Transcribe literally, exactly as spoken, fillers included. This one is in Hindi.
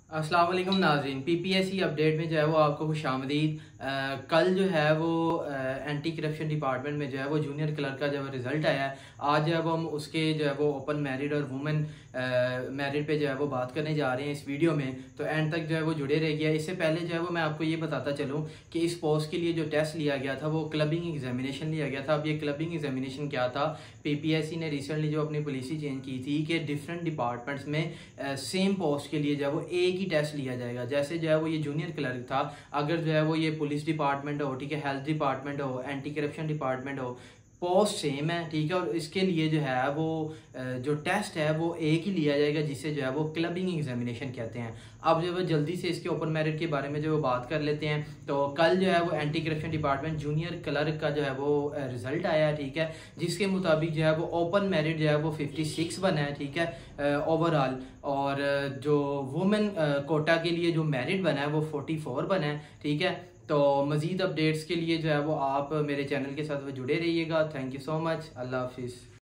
अस्सलाम वालेकुम नाज़रीन। पीपीएससी अपडेट में जो है वो आपको खुशामदीद। कल जो है वो एंटी करप्शन डिपार्टमेंट में जो है वो जूनियर क्लर्क का जब रिज़ल्ट आया है, आज जो है वो हम उसके जो है वो ओपन मैरिट और वुमेन मैरिट पे जो है वो बात करने जा रहे हैं इस वीडियो में। तो एंड तक जो है वो जुड़े रह गया। इससे पहले जो है वो मैं आपको ये बताता चलूँ कि इस पोस्ट के लिए जो टेस्ट लिया गया था वो क्लबिंग एग्जामिनेशन लिया गया था। अब ये क्लबिंग एग्जामिनेशन क्या था, पीपीएससी ने रिसेंटली जो अपनी पॉलिसी चेंज की थी कि डिफरेंट डिपार्टमेंट्स में सेम पोस्ट के लिए जो है वो एक ही टेस्ट लिया जाएगा। जैसे जो है वो ये जूनियर क्लर्क था, अगर जो है वो ये पुलिस डिपार्टमेंट हो, ठीक है, हेल्थ डिपार्टमेंट हो, एंटी करप्शन डिपार्टमेंट हो, पोस्ट सेम है, ठीक है, और इसके लिए जो है वो जो टेस्ट है वो एक ही लिया जाएगा, जिसे जो है वो क्लबिंग एग्जामिनेशन कहते हैं। अब जो है जल्दी से इसके ओपन मेरिट के बारे में जो वो बात कर लेते हैं। तो कल जो है वो anti corruption department junior clerk का जो है वो रिजल्ट आया है, ठीक है, जिसके मुताबिक जो है वो ओपन मेरिट जो है वो फिफ्टी सिक्स बना है, ठीक है, ओवरऑल। और जो वुमेन कोटा के लिए जो मेरिट बना है वो फोर्टी फोर बना है, ठीक है। तो मज़ीद अपडेट्स के लिए जो है वो आप मेरे चैनल के साथ वो जुड़े रहिएगा। Thank you so much. अल्लाह हाफिज़।